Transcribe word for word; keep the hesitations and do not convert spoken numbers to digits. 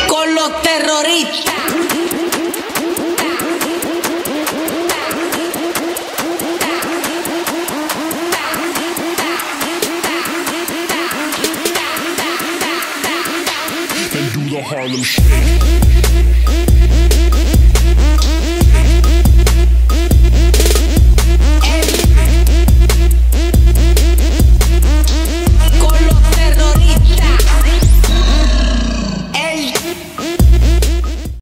con los terroristas. And do the Harlem Shake.